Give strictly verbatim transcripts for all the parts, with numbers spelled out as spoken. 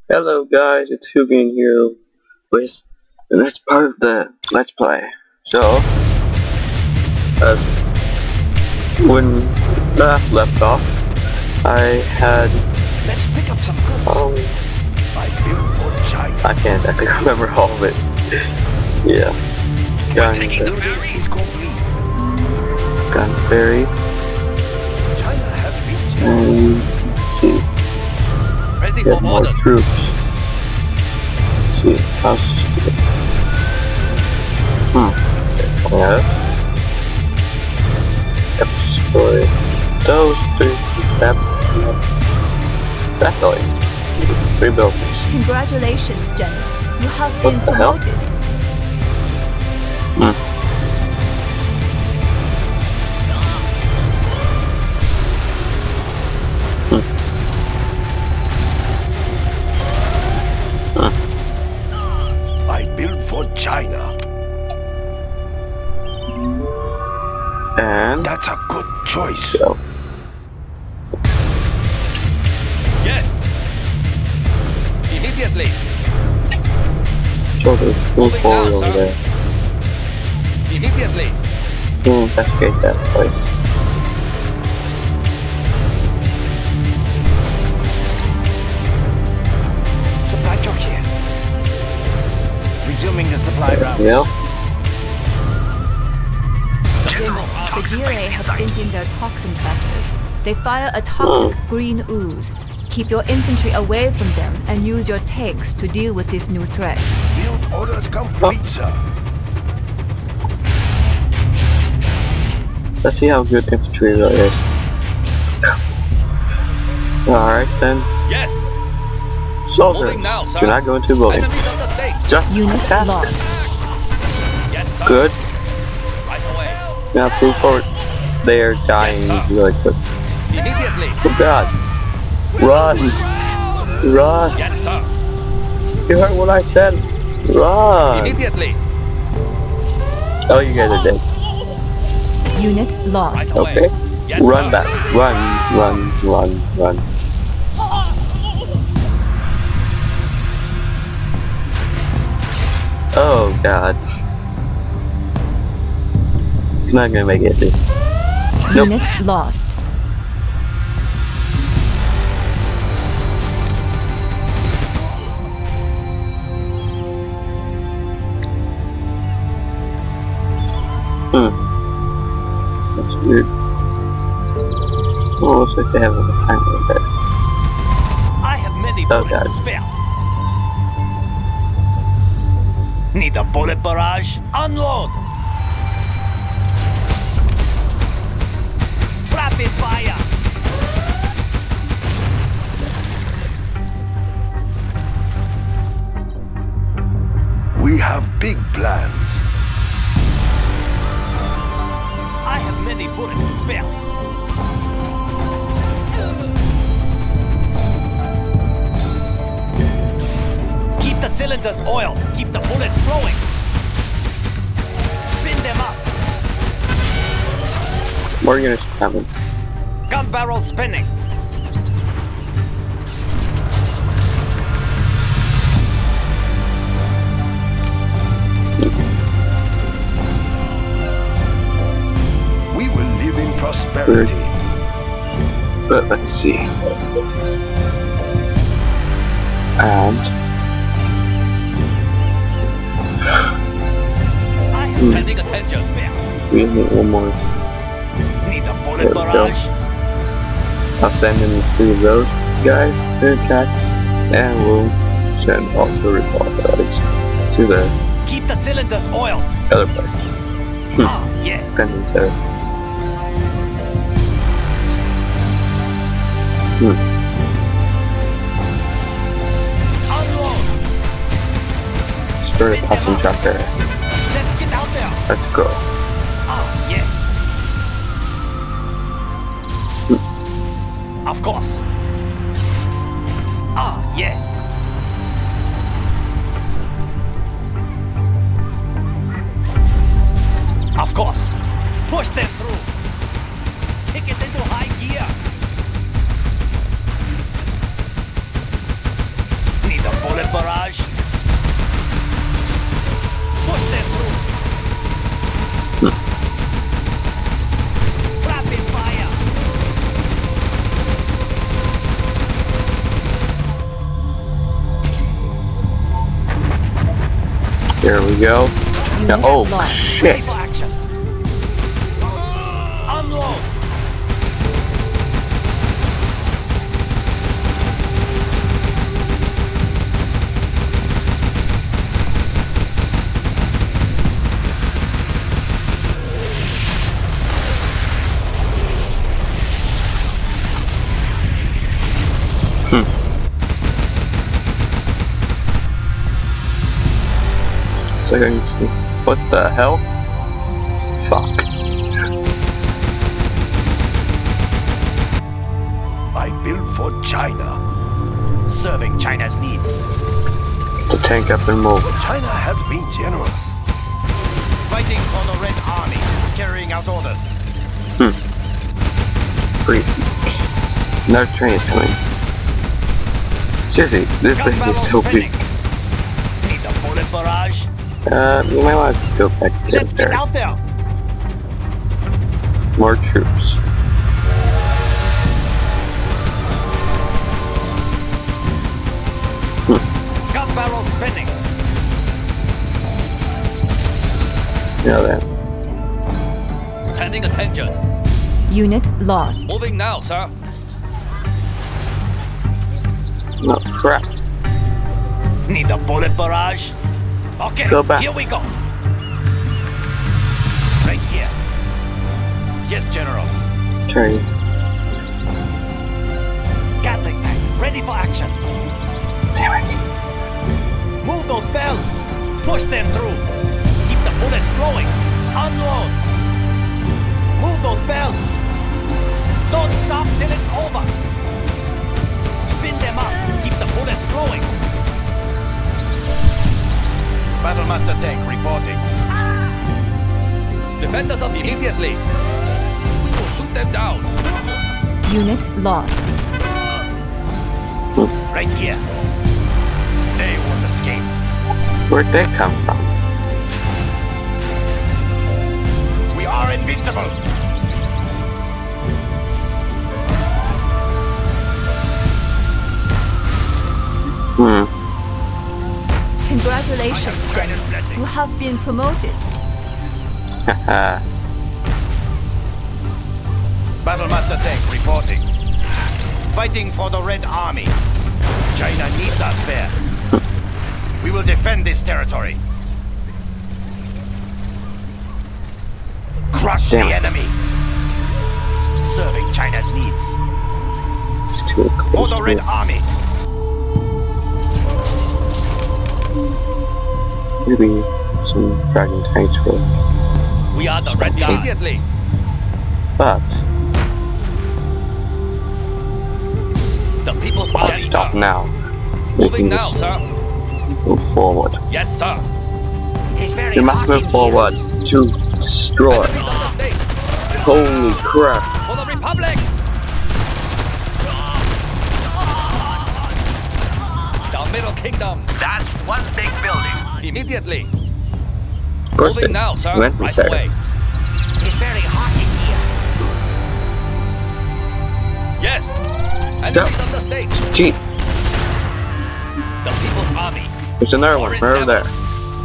Hello guys, it's Whovian here with the next part of the Let's Play. So, uh, when last left off, I had, Let's pick up some goods. um, I built for China. I can't exactly remember all of it. Yeah. Gun, Taking the ferry is complete. gun ferry. China has reached And, let's see. ready Get for more order. troops. Let's see, how's Hmm. Yeah. Destroy those three. That. Exactly. Three buildings. Congratulations, General. You have What been the hell? promoted. Hmm. I built for China. And That's a good choice. so. Yes. Immediately. So there's full Moving forward now, over sir. there. Immediately. We'll investigate that place. Supply truck here. Resuming the supply route. Yeah. General, the G R A have sent in their toxin tractors. They fire a toxic green ooze. Keep your infantry away from them and use your tanks to deal with this new threat. Build orders complete, sir. Let's see how good infantry really is. Alright then. Yes. Soldiers, Moving now, sir. do not go into building. Enemies on the stage. Just Unit attack. lost. Yes, sir. Good. Right away. Now move forward. They are dying really quick. Immediately. Oh god. Run. Run. Yes, sir. You heard what I said. Run. Immediately. Oh, you guys are dead. Unit Right lost. away. Okay. Yes, Run sir. back. Run, run, run, run. Oh god. He's not gonna make it. Nope. Unit lost. Hmm. That's weird. Oh, looks like they have a timer there. I have many Oh, bullets God. to spare. Need a bullet barrage? Unload! Rapid fire! We have big plans. I have many bullets to spare. Keep the cylinders oiled. Keep the bullets flowing. Spin them up. More units coming. Gun barrel spinning. We will live in prosperity. But let's see. And I am Hmm. sending attention spare. we need one more. Need a There bullet we go. barrage. I'll send in three of those guys to attack, and we'll send also recall guys to the Keep the cylinders oiled. other place. Hmm. Ah, yes. Depending there. Hmm. Unload. Start a toxin tractor. Let's get out there. Let's go. Ah, yes. Of course. Ah, yes. Of course. Push them through. Kick it into high gear. Need barrage. Push them through. Rapid fire. There we go. You Yeah, have oh lost. Ready shit! for action. Unload. So I can, what the hell? Fuck. I built for China, serving China's needs. The tank up and move. China has been generous, fighting for the Red Army, carrying out orders. Hmm. Breathe. Another train is coming. Seriously, this Gun thing is barrels so spinning. big. Need a bullet barrage. Uh, you might want to go back to Let's get there. out there. More troops. Gun barrels spinning. You know that. Standing attention. Unit lost. Moving now, sir. No crap. Need a bullet barrage. Okay, Go back. here we go. Right here. Yes, General. Train. Gatling tank, ready for action. Damn it. Move those bells. Push them through. Keep the bullets flowing. Unload. Move those bells. Don't stop till it's over. Spin them up. Keep the bullets flowing. Battlemaster tank reporting. Defend us up immediately. We will shoot them down. Unit lost. Right here. They won't escape. Where'd they come from? We are invincible. Hmm. Congratulations, China's General. blessing. You have been promoted. Haha. Battlemaster tank reporting. Fighting for the Red Army. China needs us there. We will defend this territory. Crush Damn the it. enemy. Serving China's needs. It's too For close the to Red me. Army. Maybe some dragon tanks will. We are the Red Guard. Immediately. But The People's I'll Army. stop sir. now. Moving Making now, this sir. move forward. Yes, sir. We must move forward to destroy. Enemies on the stage. Holy crap. For the Republic. The Middle Kingdom. That's one big building. Immediately. Of course Moving they now, sir. went Right inside. away. It's very hot in here. Yes. Enemies on the stage. Gee, The People's Army. there's another one Orange right over Devil. there.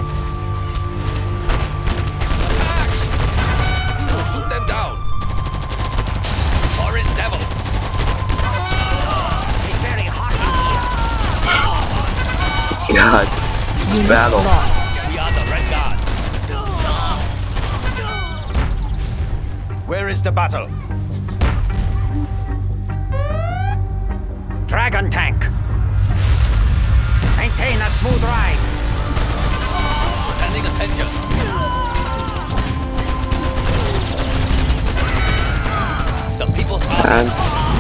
Attack! We will shoot them down. Orange Devil. It's very hot in God, Unit battle. lost. We are the Red Guard. Where is the battle? Dragon tank. Maintain a smooth ride. Standing attention. The People's Army. And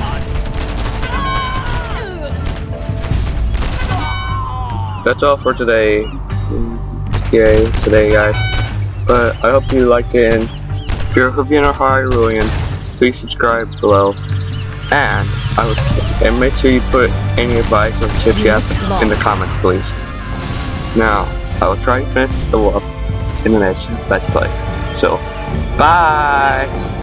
that's all for today. Yay, today guys. But I hope you like it, and if you're a Whovian or Hyrulean, please subscribe below. And I would, and make sure you put any advice or tips you have in the comments, please. Now, I will try to finish the world in the next Let's Play. So, bye!